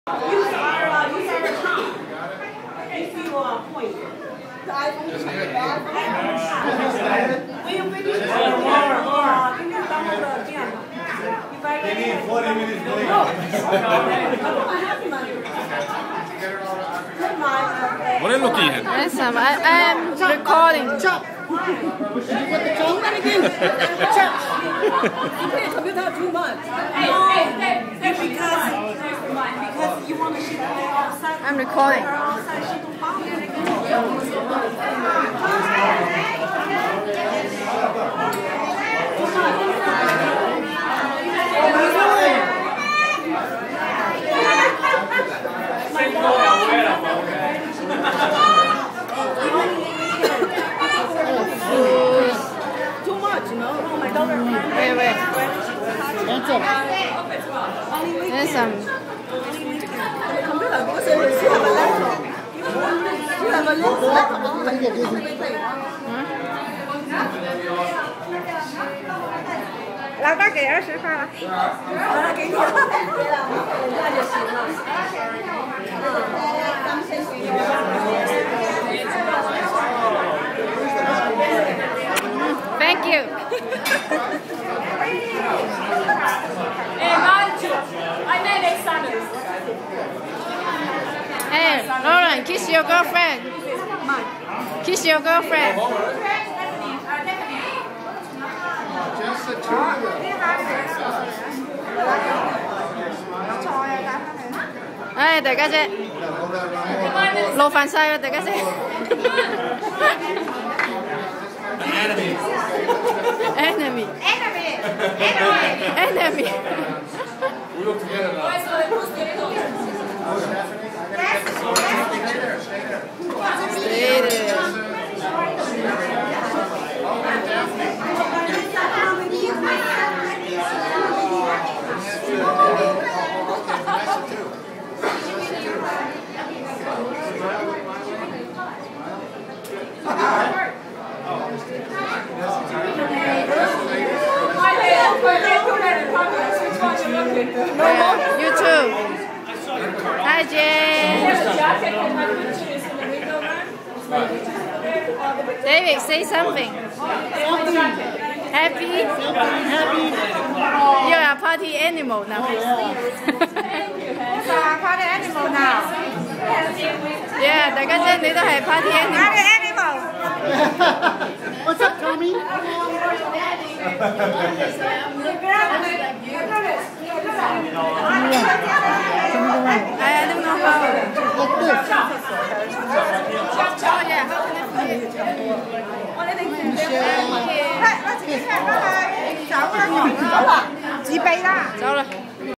Use our tongue. If you point. When you finish, They need 40 minutes later. What are you looking at? Handsome, I am recording. Chop. Did you get the chop? Chop. You pay computer too much. Because you want to shoot outside. I'm recording. Too much, you know. Wait. Handsome. Handsome. Computer because you have a laptop. You have a laptop. 老大给20块了。 给你了，那就行了。 Thank you. Hey, Lauren, kiss your girlfriend. Kiss your girlfriend. Ê, đại ca姐，勞煩晒啦，大家姐。Enemy. We look together now. Stay there. You too. Hi, Jane. David, say something. Happy? You're a party animal now. Party animal now. Yeah, 大家姐你都係 party animal. Party animal. What's up, Tommy? I don't know how. Like this. Oh yeah, how can I put it? 走啦，自備啦。 走啦。